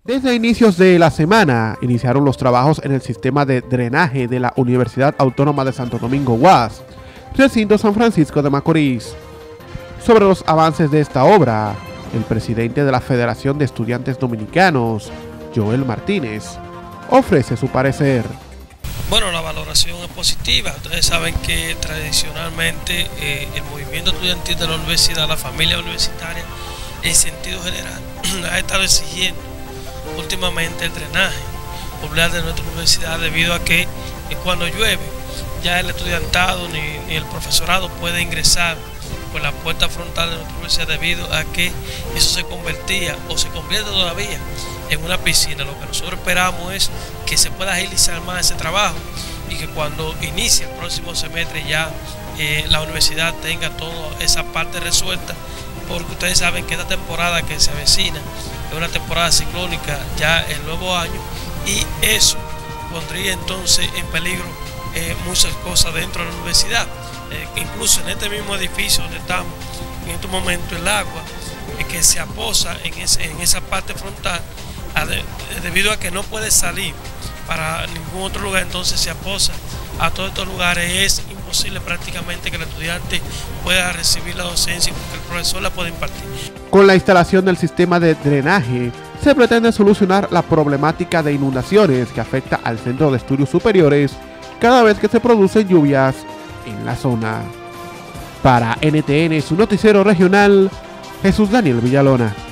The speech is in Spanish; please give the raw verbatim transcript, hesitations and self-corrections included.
Desde inicios de la semana iniciaron los trabajos en el sistema de drenaje de la Universidad Autónoma de Santo Domingo U A S, recinto San Francisco de Macorís. Sobre los avances de esta obra, el presidente de la Federación de Estudiantes Dominicanos, Joel Martínez, ofrece su parecer. Bueno, la valoración es positiva. Ustedes saben que tradicionalmente eh, el movimiento estudiantil de la universidad, la familia universitaria, en sentido general, ha estado exigiendo últimamente el drenaje popular de nuestra universidad, debido a que eh, cuando llueve ya el estudiantado ni, ni el profesorado puede ingresar por la puerta frontal de nuestra universidad, debido a que eso se convertía o se convierte todavía en una piscina. Lo que nosotros esperamos es que se pueda agilizar más ese trabajo y que cuando inicie el próximo semestre ya eh, la universidad tenga toda esa parte resuelta, porque ustedes saben que esta temporada que se avecina es una temporada ciclónica ya el nuevo año, y eso pondría entonces en peligro eh, muchas cosas dentro de la universidad. Eh, incluso en este mismo edificio donde estamos en este momento, el agua eh, que se aposa en, ese, en esa parte frontal, a de, debido a que no puede salir para ningún otro lugar, entonces se aposa a todos estos lugares. Es imposible prácticamente que el estudiante pueda recibir la docencia porque el profesor la puede impartir. Con la instalación del sistema de drenaje, se pretende solucionar la problemática de inundaciones que afecta al Centro de Estudios Superiores cada vez que se producen lluvias en la zona. Para N T N, su noticiero regional, Jesús Daniel Villalona.